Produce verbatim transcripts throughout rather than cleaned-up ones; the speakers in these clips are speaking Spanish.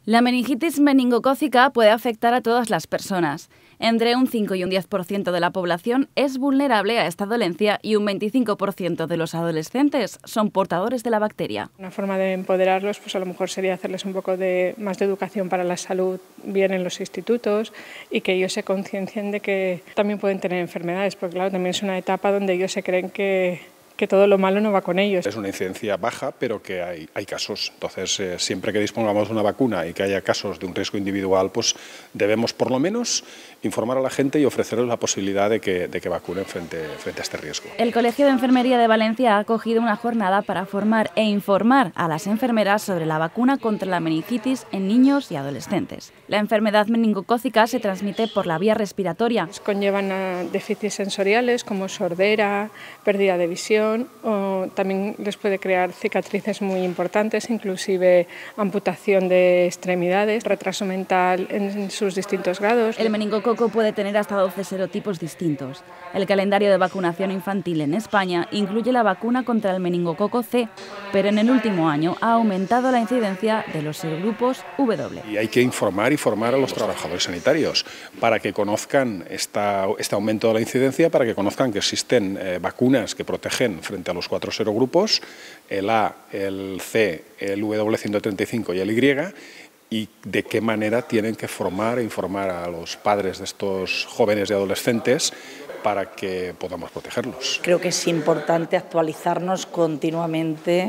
La meningitis meningocócica puede afectar a todas las personas. Entre un cinco y un diez por ciento de la población es vulnerable a esta dolencia y un veinticinco por ciento de los adolescentes son portadores de la bacteria. Una forma de empoderarlos pues a lo mejor sería hacerles un poco de, más de educación para la salud bien en los institutos y que ellos se conciencien de que también pueden tener enfermedades, porque claro, también es una etapa donde ellos se creen que que todo lo malo no va con ellos. Es una incidencia baja, pero que hay, hay casos. Entonces, eh, siempre que dispongamos de una vacuna y que haya casos de un riesgo individual, pues debemos por lo menos informar a la gente y ofrecerles la posibilidad de que, de que vacunen frente, frente a este riesgo. El Colegio de Enfermería de Valencia ha acogido una jornada para formar e informar a las enfermeras sobre la vacuna contra la meningitis en niños y adolescentes. La enfermedad meningocócica se transmite por la vía respiratoria. Conllevan a déficits sensoriales como sordera, pérdida de visión, o también les puede crear cicatrices muy importantes, inclusive amputación de extremidades, retraso mental en sus distintos grados. El meningococo puede tener hasta doce serotipos distintos. El calendario de vacunación infantil en España incluye la vacuna contra el meningococo C, pero en el último año ha aumentado la incidencia de los serogrupos W. Y hay que informar y formar a los trabajadores sanitarios para que conozcan esta, este aumento de la incidencia, para que conozcan que existen eh, vacunas que protegen frente a los cuatro serogrupos, el A, el C, el W ciento treinta y cinco y el Y, y de qué manera tienen que formar e informar a los padres de estos jóvenes y adolescentes para que podamos protegerlos. Creo que es importante actualizarnos continuamente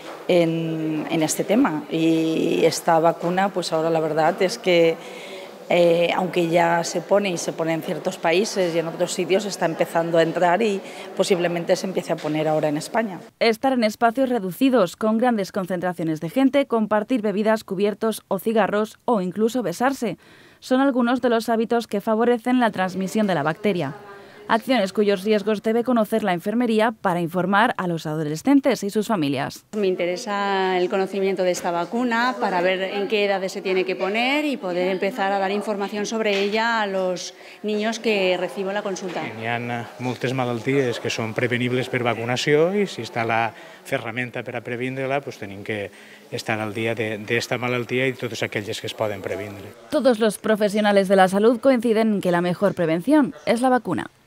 en, en este tema, y esta vacuna, pues ahora la verdad es que Eh, aunque ya se pone y se pone en ciertos países y en otros sitios, está empezando a entrar y posiblemente se empiece a poner ahora en España. Estar en espacios reducidos, con grandes concentraciones de gente, compartir bebidas, cubiertos o cigarros o incluso besarse, son algunos de los hábitos que favorecen la transmisión de la bacteria. Acciones cuyos riesgos debe conocer la enfermería para informar a los adolescentes y sus familias. Me interesa el conocimiento de esta vacuna para ver en qué edades se tiene que poner y poder empezar a dar información sobre ella a los niños que recibo la consulta. Hi ha moltes malalties que són prevenibles per vacunació i si està la ferramenta per a previndre-la, doncs tenim que estar al dia d'esta malaltia i totes aquelles que es poden previndre. Todos los profesionales de la salud coinciden en que la mejor prevención es la vacuna.